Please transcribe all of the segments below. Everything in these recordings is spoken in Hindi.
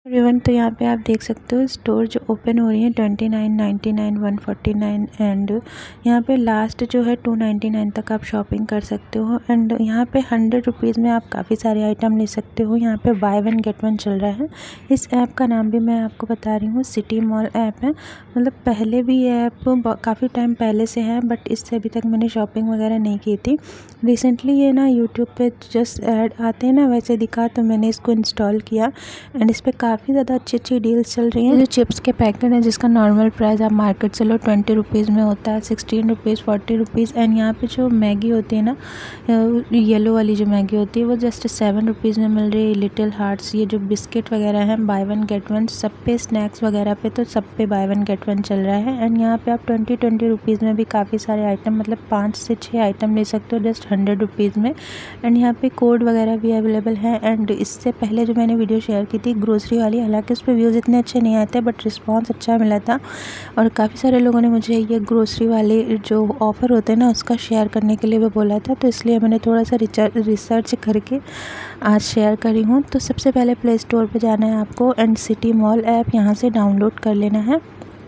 एवरीवन, तो यहाँ पे आप देख सकते हो स्टोर जो ओपन हो रही है 29, 99, 149 एंड यहाँ पे लास्ट जो है 299 तक आप शॉपिंग कर सकते हो। एंड यहाँ पे 100 रुपीज़ में आप काफ़ी सारे आइटम ले सकते हो। यहाँ पे बाय वन गेट वन चल रहा है। इस ऐप का नाम भी मैं आपको बता रही हूँ, सिटी मॉल ऐप है। मतलब पहले भी ये ऐप काफ़ी टाइम पहले से है, बट इससे अभी तक मैंने शॉपिंग वगैरह नहीं की थी। रिसेंटली ये ना यूट्यूब पे जस्ट ऐड आते हैं ना, वैसे दिखा तो मैंने इसको इंस्टॉल किया एंड इस पर काफ़ी ज़्यादा अच्छी डील्स चल रही हैं। जो चिप्स के पैकेट है जिसका नॉर्मल प्राइस आप मार्केट से लो 20 रुपीज़ में होता है, 16 रुपीज़, 40 रुपीज़। एंड यहाँ पे जो मैगी होती है ना, येलो वाली जो मैगी होती है वो जस्ट 7 रुपीज़ में मिल रही है। लिटिल हार्ट्स, ये जो बिस्किट वगैरह हैं बाय वन गेट वन, सब पे स्नैक्स वगैरह पे तो सब पे बाय वन गेट वन चल रहा है। एंड यहाँ पे आप 20 रुपीज़ में भी काफ़ी सारे आइटम, मतलब 5 से 6 आइटम ले सकते हो जस्ट 100 रुपीज़ में। एंड यहाँ पे कोड वगैरह भी अवेलेबल है। एंड इससे पहले जो मैंने वीडियो शेयर की थी ग्रोसरी वाली, हालांकि उस पर व्यूज़ इतने अच्छे नहीं आते बट रिस्पांस अच्छा मिला था और काफ़ी सारे लोगों ने मुझे ये ग्रोसरी वाले जो ऑफ़र होते हैं ना उसका शेयर करने के लिए भी बोला था, तो इसलिए मैंने थोड़ा सा रिसर्च करके आज शेयर करी हूँ। तो सबसे पहले प्ले स्टोर पे जाना है आपको एंड सिटी मॉल ऐप यहाँ से डाउनलोड कर लेना है।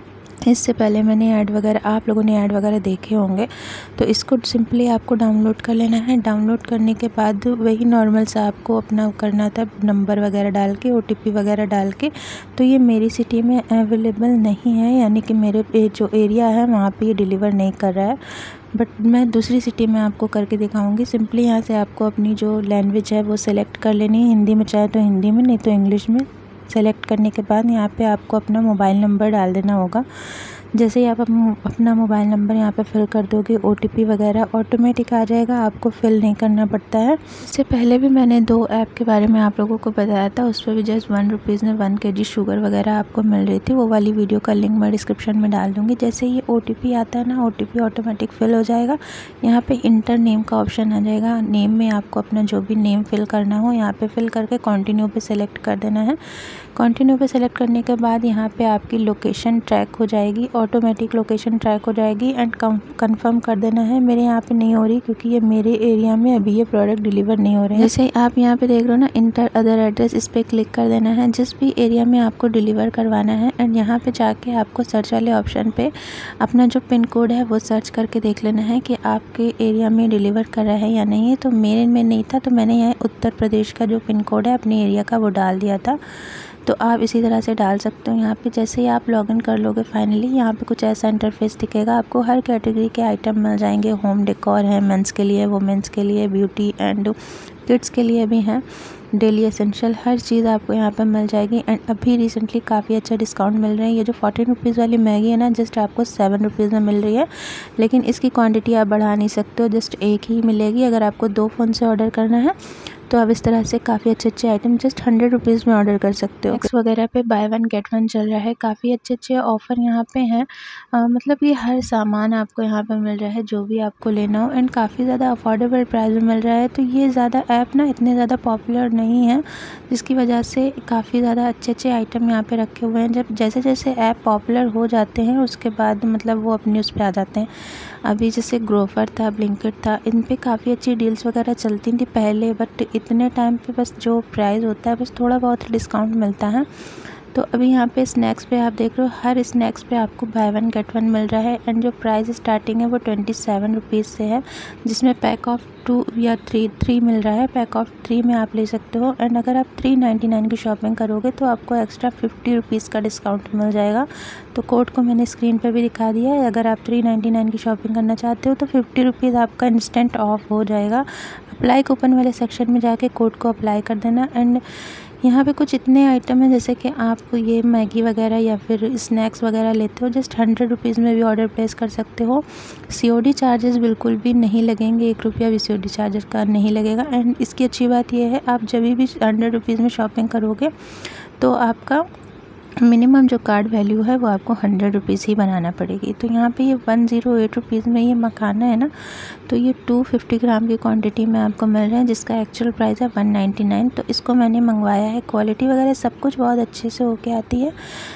इससे पहले मैंने ऐड वगैरह, आप लोगों ने ऐड वगैरह देखे होंगे, तो इसको सिंपली आपको डाउनलोड कर लेना है। डाउनलोड करने के बाद वही नॉर्मल सा आपको अपना करना था, नंबर वगैरह डाल के, OTP वगैरह डाल के। तो ये मेरी सिटी में अवेलेबल नहीं है, यानी कि मेरे जो एरिया है वहाँ पे ये डिलीवर नहीं कर रहा है, बट मैं दूसरी सिटी में आपको करके दिखाऊंगी। सिंपली यहाँ से आपको अपनी जो लैंग्वेज है वो सिलेक्ट कर लेनी है, हिंदी में चाहे तो हिंदी में, नहीं तो इंग्लिश में। सेलेक्ट करने के बाद यहाँ पे आपको अपना मोबाइल नंबर डाल देना होगा। जैसे ही आप अपना मोबाइल नंबर यहाँ पे फिल कर दोगे, OTP वगैरह ऑटोमेटिक आ जाएगा, आपको फिल नहीं करना पड़ता है। इससे पहले भी मैंने 2 ऐप के बारे में आप लोगों को बताया था, उस पर भी जस्ट 1 रुपीज़ में 1 kg शुगर वगैरह आपको मिल रही थी। वो वाली वीडियो का लिंक मैं डिस्क्रिप्शन में डाल दूँगी। जैसे ये OTP आता है ना, OTP ऑटोमेटिक फिल हो जाएगा। यहाँ पर इंटर नेम का ऑप्शन आ जाएगा। नेम में आपको अपना जो भी नेम फिल करना हो यहाँ पर फिल करके कंटिन्यू पे सेलेक्ट कर देना है। कंटिन्यू पे सेलेक्ट करने के बाद यहाँ पे आपकी लोकेशन ट्रैक हो जाएगी, ऑटोमेटिक लोकेशन ट्रैक हो जाएगी एंड कंफर्म कर देना है। मेरे यहाँ पे नहीं हो रही क्योंकि ये मेरे एरिया में अभी ये प्रोडक्ट डिलीवर नहीं हो रहे हैं। जैसे आप यहाँ पे देख रहे हो ना, इंटर अदर एड्रेस, इस पर क्लिक कर देना है जिस भी एरिया में आपको डिलीवर करवाना है। एंड यहाँ पे जाके आपको सर्च वाले ऑप्शन पे अपना जो पिन कोड है वो सर्च करके देख लेना है कि आपके एरिया में डिलीवर कर रहा है या नहीं है। तो मेरे में नहीं था, तो मैंने यहाँ उत्तर प्रदेश का जो पिन कोड है अपने एरिया का वो डाल दिया था। तो आप इसी तरह से डाल सकते हो। यहाँ पे जैसे ही आप लॉगिन कर लोगे फाइनली, यहाँ पे कुछ ऐसा इंटरफेस दिखेगा। आपको हर कैटेगरी के आइटम मिल जाएंगे। होम डेकोर है मेंस के लिए, वुमेंस के लिए, ब्यूटी एंड किड्स के लिए भी हैं, डेली एसेंशियल, हर चीज़ आपको यहाँ पर मिल जाएगी। एंड अभी रिसेंटली काफ़ी अच्छा डिस्काउंट मिल रहा है। ये जो 14 रुपीज़ वाली मैगी है ना, जस्ट आपको 7 रुपीज़ में मिल रही है, लेकिन इसकी क्वांटिटी आप बढ़ा नहीं सकते हो, जस्ट एक ही मिलेगी। अगर आपको 2 फ़ोन से ऑर्डर करना है तो आप इस तरह से काफ़ी अच्छे आइटम जस्ट 100 रुपीज़ में ऑर्डर कर सकते हो। Next वगैरह पे बाय वन गेट वन चल रहा है, काफ़ी अच्छे ऑफ़र यहाँ पे हैं। मतलब ये हर सामान आपको यहाँ पे मिल रहा है जो भी आपको लेना हो, एंड काफ़ी ज़्यादा अफोर्डेबल प्राइस में मिल रहा है। तो ये ज़्यादा ऐप ना इतने ज़्यादा पॉपुलर नहीं है, जिसकी वजह से काफ़ी ज़्यादा अच्छे आइटम यहाँ पे रखे हुए हैं। जब जैसे जैसे ऐप पॉपुलर हो जाते हैं उसके बाद मतलब वो अपनी उस पर आ जाते हैं। अभी जैसे ग्रोफर था, ब्लिंकिट था, इन पे काफ़ी अच्छी डील्स वगैरह चलती थी पहले, बट इतने टाइम पे बस जो प्राइस होता है बस थोड़ा बहुत डिस्काउंट मिलता है। तो अभी यहाँ पे स्नैक्स पे आप देख रहे हो, हर स्नैक्स पे आपको बाय वन गेट वन मिल रहा है। एंड जो प्राइस स्टार्टिंग है वो 27 रुपीज़ से है, जिसमें पैक ऑफ 2 या 3 मिल रहा है। पैक ऑफ 3 में आप ले सकते हो। एंड अगर आप 399 की शॉपिंग करोगे तो आपको एक्स्ट्रा 50 रुपीज़ का डिस्काउंट मिल जाएगा। तो कोड को मैंने स्क्रीन पे भी दिखा दिया है। अगर आप 399 की शॉपिंग करना चाहते हो तो 50 रुपीज़ आपका इंस्टेंट ऑफ हो जाएगा। अप्लाई कूपन वाले सेक्शन में जाके कोड को अप्लाई कर देना। एंड यहाँ पे कुछ इतने आइटम हैं, जैसे कि आप ये मैगी वगैरह या फिर स्नैक्स वगैरह लेते हो, जस्ट 100 रुपीज़ में भी ऑर्डर प्लेस कर सकते हो। COD चार्जेस बिल्कुल भी नहीं लगेंगे, 1 रुपया भी COD चार्जेस का नहीं लगेगा। एंड इसकी अच्छी बात यह है, आप जब भी 100 रुपीज़ में शॉपिंग करोगे तो आपका मिनिमम जो कार्ड वैल्यू है वो आपको 100 रुपीज़ ही बनाना पड़ेगी। तो यहाँ पे ये 108 रुपीज़ में ये मखाना है ना, तो ये 250 ग्राम की क्वांटिटी में आपको मिल रहा है, जिसका एक्चुअल प्राइस है 199। तो इसको मैंने मंगवाया है, क्वालिटी वगैरह सब कुछ बहुत अच्छे से होके आती है।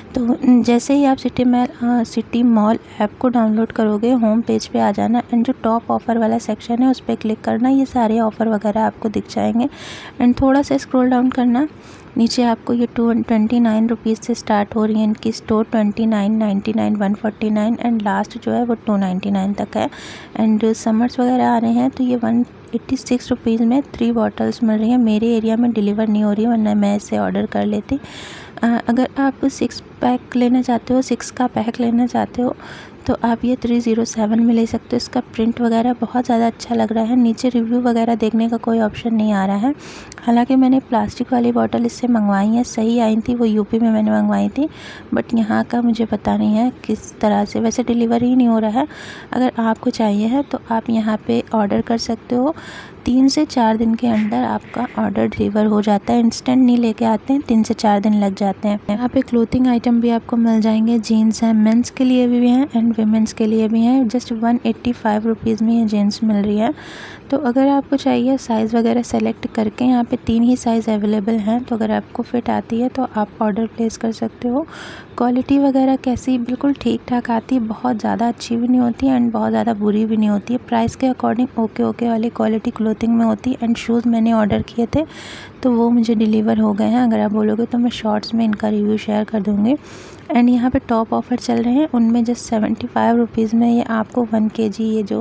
तो जैसे ही आप सिटी मॉल ऐप को डाउनलोड करोगे, होम पेज पे आ जाना एंड जो टॉप ऑफ़र वाला सेक्शन है उस पर क्लिक करना। ये सारे ऑफ़र वगैरह आपको दिख जाएंगे। एंड थोड़ा सा स्क्रॉल डाउन करना, नीचे आपको ये 29 रुपीज़ से स्टार्ट हो रही है इनकी स्टोर, 29, 99, 149 एंड लास्ट जो है वो 299 तक है। एंड समर्स वगैरह आ रहे हैं तो ये 186 रुपीज़ में 3 बॉटल्स मिल रही हैं। मेरे एरिया में डिलीवर नहीं हो रही है, वरना मैं इसे ऑर्डर कर लेती। अगर आप 6 पैक लेना चाहते हो, 6 का पैक लेना चाहते हो तो आप ये 307 में ले सकते हो। इसका प्रिंट वगैरह बहुत ज़्यादा अच्छा लग रहा है। नीचे रिव्यू वगैरह देखने का कोई ऑप्शन नहीं आ रहा है। हालांकि मैंने प्लास्टिक वाली बॉटल इससे मंगवाई है, सही आई थी, वो यूपी में मैंने मंगवाई थी, बट यहाँ का मुझे पता नहीं है किस तरह से, वैसे डिलीवरी ही नहीं हो रहा है। अगर आपको चाहिए है तो आप यहाँ पे ऑर्डर कर सकते हो। 3 से 4 दिन के अंदर आपका ऑर्डर डिलीवर हो जाता है। इंस्टेंट नहीं लेके आते हैं, 3 से 4 दिन लग जाते हैं। यहाँ पे क्लोथिंग आइटम भी आपको मिल जाएंगे। जीन्स हैं, मेंस के लिए भी हैं एंड वीमेंस के लिए भी हैं। जस्ट 185 रुपीज़ में ये जीन्स मिल रही है। तो अगर आपको चाहिए साइज़ वगैरह सेलेक्ट करके, यहाँ पे 3 ही साइज़ अवेलेबल हैं, तो अगर आपको फिट आती है तो आप ऑर्डर प्लेस कर सकते हो। क्वालिटी वगैरह कैसी, बिल्कुल ठीक ठाक आती है, बहुत ज़्यादा अच्छी भी नहीं होती एंड बहुत ज़्यादा बुरी भी नहीं होती है। प्राइस के अकॉर्डिंग ओके वाली क्वालिटी क्लोथिंग में होती है। एंड शूज़ मैंने ऑर्डर किए थे तो वो मुझे डिलीवर हो गए हैं। अगर आप बोलोगे तो मैं शॉर्ट्स में इनका रिव्यू शेयर कर दूँगी। एंड यहाँ पे टॉप ऑफ़र चल रहे हैं, उनमें जस्ट 75 रुपीज़ में ये आपको 1 kg ये जो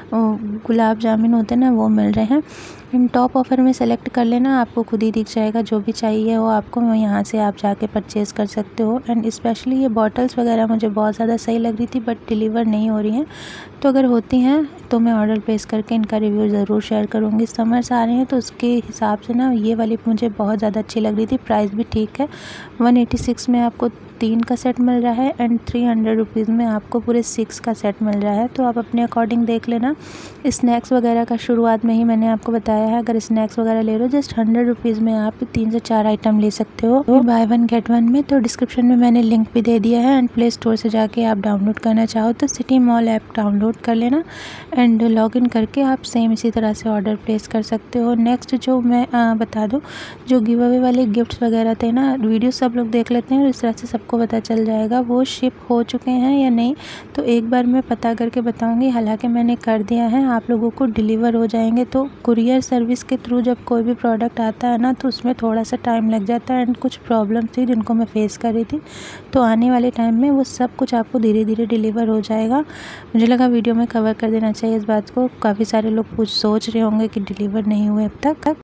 गुलाब जामुन होते हैं ना, वो मिल रहे हैं। इन टॉप ऑफ़र में सेलेक्ट कर लेना, आपको खुद ही दिख जाएगा जो भी चाहिए वो आपको, यहाँ से आप जाके परचेज़ कर सकते हो। एंड स्पेशली ये बॉटल्स वगैरह मुझे बहुत ज़्यादा सही लग रही थी, बट डिलीवर नहीं हो रही हैं। तो अगर होती हैं तो मैं ऑर्डर प्लेस करके इनका रिव्यू ज़रूर शेयर करूँगी। समर्स आ रहे हैं तो उसके हिसाब से ना ये वाली मुझे बहुत ज़्यादा अच्छी लग रही थी। प्राइस भी ठीक है, 186 में आपको 3 का सेट मिल रहा है एंड 300 रुपीज़ में आपको पूरे 6 का सेट मिल रहा है। तो आप अपने अकॉर्डिंग देख लेना। स्नैक्स वगैरह का शुरुआत में ही मैंने आपको बताया है, अगर स्नैक्स वगैरह ले रहे हो जस्ट 100 रुपीज़ में आप 3 से 4 आइटम ले सकते हो, बाय 1 गेट 1 में। तो डिस्क्रिप्शन में मैंने लिंक भी दे दिया है एंड प्ले स्टोर से जाके आप डाउनलोड करना चाहो तो सिटी मॉल ऐप डाउनलोड कर लेना एंड लॉगिन करके आप सेम इसी तरह से ऑर्डर प्लेस कर सकते हो। नेक्स्ट जो मैं बता दूँ, जो गिव अवे वाले गिफ्ट्स वगैरह थे ना, वीडियो सब लोग देख लेते हैं और इस तरह से सबको पता चल जाएगा वो शिप हो चुके हैं या नहीं। तो एक बार मैं पता करके बताऊंगी। हालांकि मैंने कर दिया है, आप लोगों को डिलीवर हो जाएंगे। तो कुरियर सर्विस के थ्रू जब कोई भी प्रोडक्ट आता है ना, तो उसमें थोड़ा सा टाइम लग जाता है एंड कुछ प्रॉब्लम थी जिनको मैं फेस कर रही थी। तो आने वाले टाइम में वो सब कुछ आपको धीरे धीरे डिलीवर हो जाएगा। मुझे लगा वीडियो में कवर कर देना चाहिए इस बात को। काफ़ी सारे लोग सोच रहे होंगे कि डिलीवर नहीं हुए अब तक।